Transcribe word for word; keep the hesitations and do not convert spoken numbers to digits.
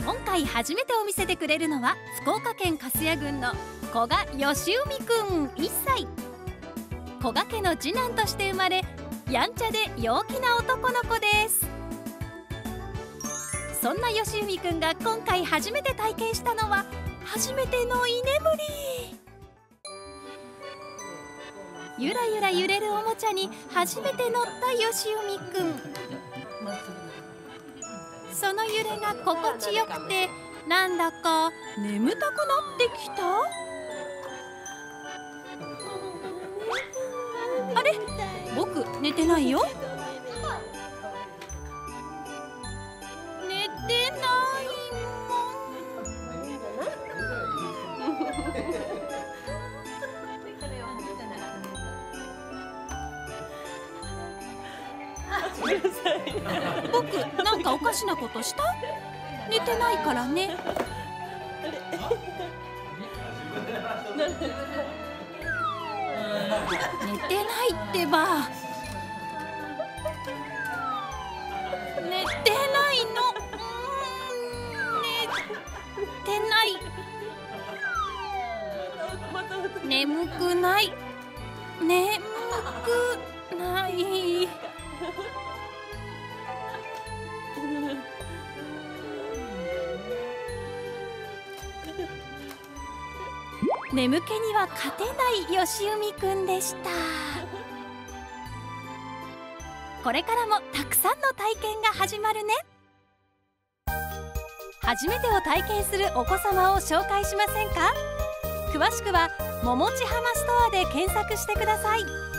今回初めてお見せてくれるのは福岡県粕谷郡の古賀義海くんいっさい。古賀家の次男として生まれ、やんちゃで陽気な男の子です。そんな義海くんが今回初めて体験したのは初めての居眠り。ゆらゆら揺れるおもちゃに初めて乗った義海くん。その揺れが心地よくて、なんだか眠たくなってきた。あれ、僕寝てないよ。寝てない僕、なんかおかしなことした？寝てないからね。寝てないってば。寝てないの。寝てない。眠くない。眠くない。眠気には勝てない義海くんでした。これからもたくさんの体験が始まるね。初めてを体験するお子様を紹介しませんか？詳しくはももちはまストアで検索してください。